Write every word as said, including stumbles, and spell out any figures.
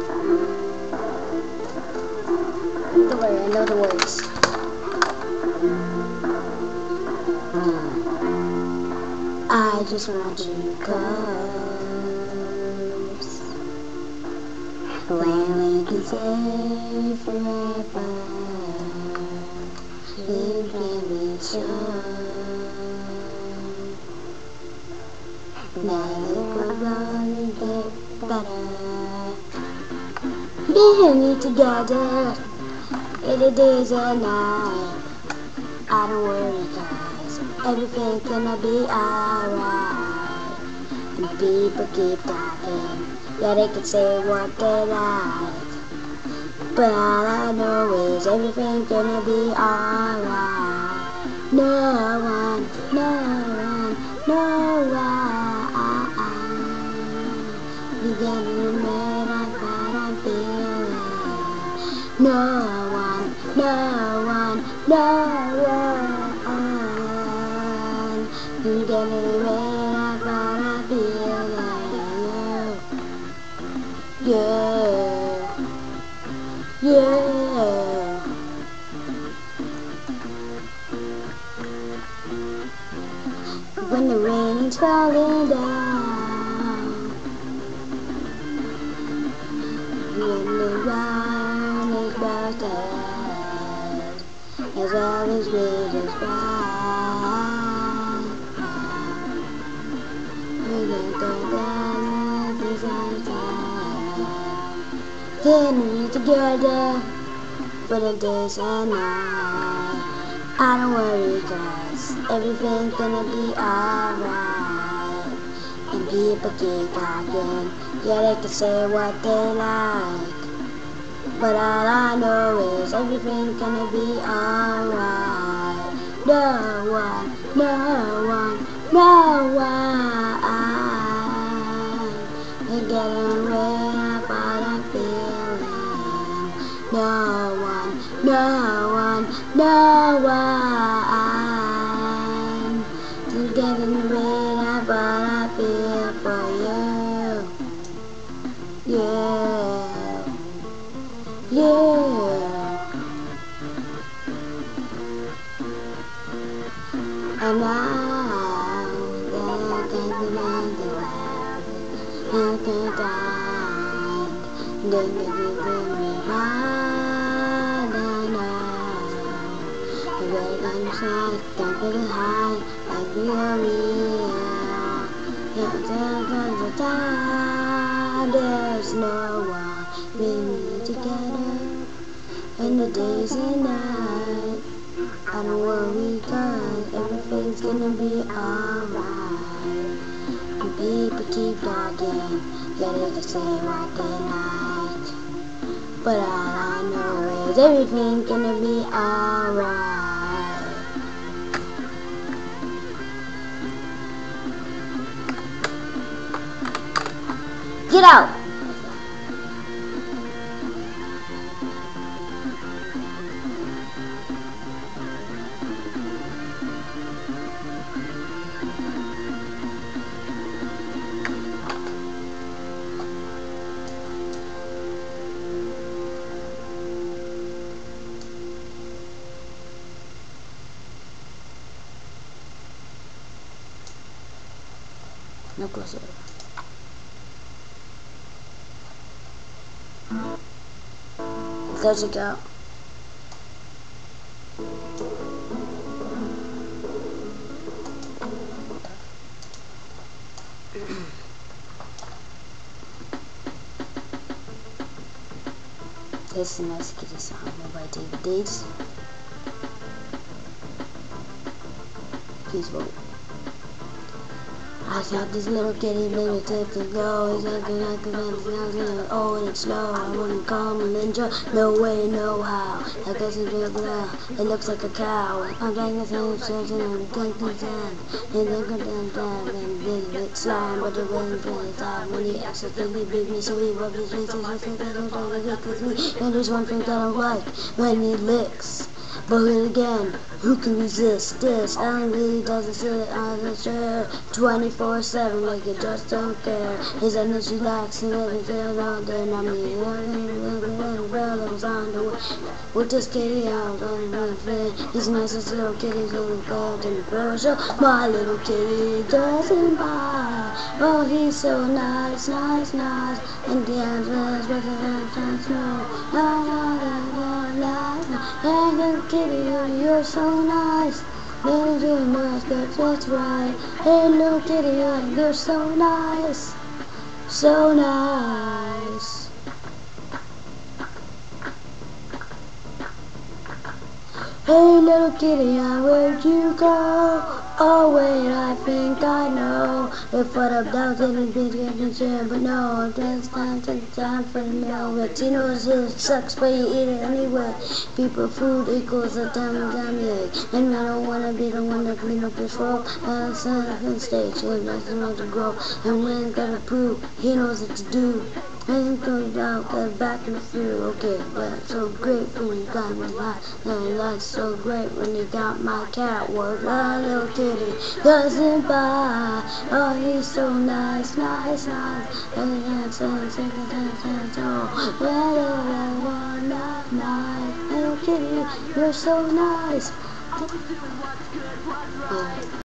Don't worry, I know the words. I just want you close, where we can stay forever. You can be sure that it will only get better. Me and you together, in the days and night. I don't worry, guys, everything's gonna be alright. And people keep talking, yeah, they can say what they like, but all I know is everything's gonna be alright. No one, no one, no one. You get me mad at what I'm feeling. No one, no one, no one. You get me mad at what I'm feeling. Yeah, yeah. When the rain's falling down, when the ground is busted, as all is red is bright, we can go down the sunshine. Can we together for the days and nights? I don't worry, guys, everything's gonna be alright. And people keep talking, yeah, they can say what they like, but all I know is everything's gonna be alright. No one, no one, no one. You're getting rid of what I'm feeling. No one, no one, no one. You're getting rid of what I feel for you. Yeah, yeah. And now that I can't remember that I can't die, then you give me high, and now the way I'm shy, don't feel high, like we are real. Yeah, there's the time, there's no one, we need together in the days and nights. I don't worry, cause everything's gonna be alright. And people keep talking, yeah, they can say what they like, but all I know is everything's gonna be alright. Get out! No closer. There's a girl. This is a nice kitty song made by David Dates. Please vote. I thought this little kitty baby tips and go. He's acting like a man, oh, and it's slow. I wouldn't call him a ninja, no way, no how. I guess it's real loud, it looks like a cow. I'm getting the same searching and thinking sand. And then go down, down, and then it's slime. But the rain's really time when he accidentally beat me, so he rubbed his face and I said, I don't know, because me. And there's one thing that I don't like when he licks But then again, who can resist this? And he doesn't sit on the chair twenty-four seven like he just don't care. His energy lacks and everything all day. I mean, well, it was on the way. With this kitty out on the flame. He's the nicest little kitty who got in the commercial. My little kitty doesn't buy. Oh, he's so nice, nice, nice. And the answer is better than snow. La la la la la la. Hey, little kitty, you're so nice. Little kitty, nice, that's what's right. Hey, little kitty, you're so nice, so nice. Hey little kitty, where'd you go? Oh wait, I think I know. If what up down to the big kitchen chair, but no, it's time to time for the meal. But you know it sucks, but you eat it anyway. People, food equals a time and time egg. And I don't wanna be the one to clean up this roll. And it's on the stage, and nothing wrong to grow. And when it's gotta prove, he knows what to do. And he goes down, goes back and through. Okay, but it's so great when you got my life. And that's so great when you got my cat. What a little kitty doesn't buy. Oh, he's so nice, nice, nice. And that's so sick and so. Little, not nice. Little kitty, you're so nice. Uh,